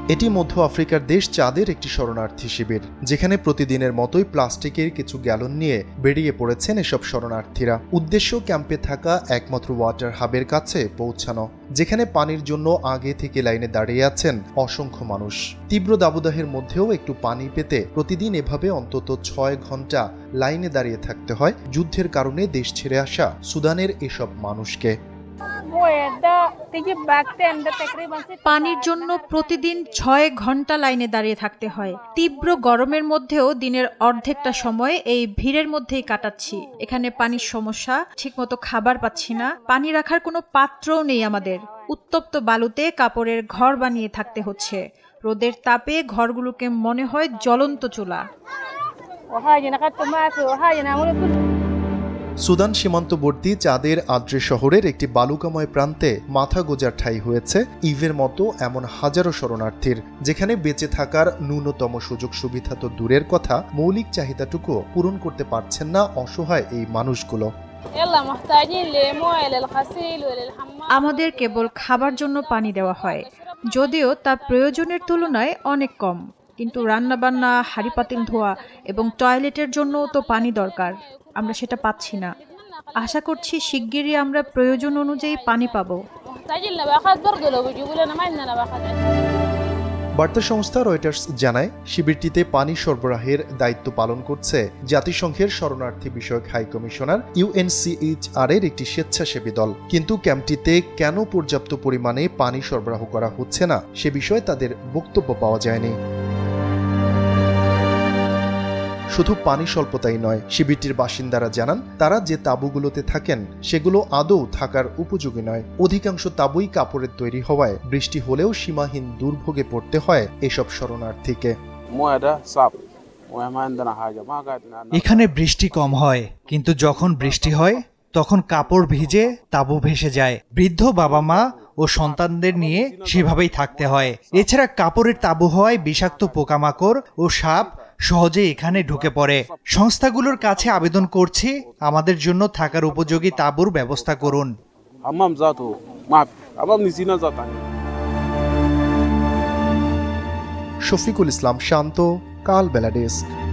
এটি মধ্য আফ্রিকার দেশ চাঁদের একটি শরণার্থী শিবির, যেখানে প্রতিদিনের মতোই প্লাস্টিকের কিছু গ্যালন নিয়ে বেরিয়ে পড়েছেন এসব শরণার্থীরা। উদ্দেশ্য ক্যাম্পে থাকা একমাত্র ওয়াটার হাবের কাছে পৌঁছানো, যেখানে পানির জন্য আগে থেকে লাইনে দাঁড়িয়ে আছেন অসংখ্য মানুষ। তীব্র দাবদাহের মধ্যেও একটু পানি পেতে প্রতিদিন এভাবে অন্তত ৬ ঘন্টা লাইনে দাঁড়িয়ে থাকতে হয় যুদ্ধের কারণে দেশ ছেড়ে আসা সুদানের এসব মানুষকে। পানির জন্য প্রতিদিন ৬ ঘন্টা লাইনে দাঁড়িয়ে থাকতে হয়। তীব্র গরমের মধ্যেও দিনের অর্ধেকটা সময় এই ভিড়ের মধ্যেই কাটাচ্ছি। এখানে পানির সমস্যা, ঠিকমতো খাবার পাচ্ছি না, পানি রাখার কোনো পাত্রও নেই আমাদের। উত্তপ্ত বালুতে কাপড়ের ঘর বানিয়ে থাকতে হচ্ছে। রোদের তাপে ঘরগুলোকে মনে হয় জ্বলন্ত চুলা। সুদান সীমান্তবর্তী চাঁদের আদ্রে শহরের একটি বালুকাময় প্রান্তে মাথা গোজার ঠাঁই হয়েছে ইভের মতো এমন হাজারো শরণার্থীর, যেখানে বেঁচে থাকার ন্যূনতম সুযোগ সুবিধা তো দূরের কথা, মৌলিক চাহিদাটুকু পূরণ করতে পারছেন না অসহায় এই মানুষগুলো। আমাদের কেবল খাবার জন্য পানি দেওয়া হয়, যদিও তা প্রয়োজনের তুলনায় অনেক কম। কিন্তু রান্নাবান্না, হাঁড়ি পাতিল ধোয়া এবং টয়লেটের জন্য তো পানি দরকার, আমরা সেটা পাচ্ছি না। আশা করছি শিগগিরই আমরা প্রয়োজন অনুযায়ী পানি পাবো। বার্তা সংস্থা রয়টার্স জানায়, শিবিরটিতে পানি সরবরাহের দায়িত্ব পালন করছে জাতিসংঘের শরণার্থী বিষয়ক হাই কমিশনার UNHCR এর একটি স্বেচ্ছাসেবী দল। কিন্তু ক্যাম্পটিতে কেন পর্যাপ্ত পরিমাণে পানি সরবরাহ করা হচ্ছে না সে বিষয়ে তাদের বক্তব্য পাওয়া যায়নি। শুধু পানি স্বল্পতাই নয়, শিবিরটির বাসিন্দারা জানান তারা যে তাঁবুগুলোতে থাকেন সেগুলো আদৌ থাকার উপযোগী নয়। অধিকাংশ তাঁবুই কাপড়ের তৈরি হওয়ায় বৃষ্টি হলেও সীমাহীন দুর্ভোগে পড়তে হয় এসব শরণার্থীকে। এখানে বৃষ্টি কম হয়, কিন্তু যখন বৃষ্টি হয় তখন কাপড় ভিজে তাঁবু ভেসে যায়। বৃদ্ধ বাবা মা ও সন্তানদের নিয়ে সেভাবেই থাকতে হয়। এছাড়া কাপড়ের তাঁবু হওয়ায় বিষাক্ত পোকামাকড় ও সাপ সহজে এখানে ঢুকে পড়ে। সংস্থাগুলোর কাছে আবেদন করছি, আমাদের জন্য থাকার উপযোগী তাঁবুর ব্যবস্থা করুন। শফিকুল ইসলাম শান্ত, কালবেলা ডেস্ক।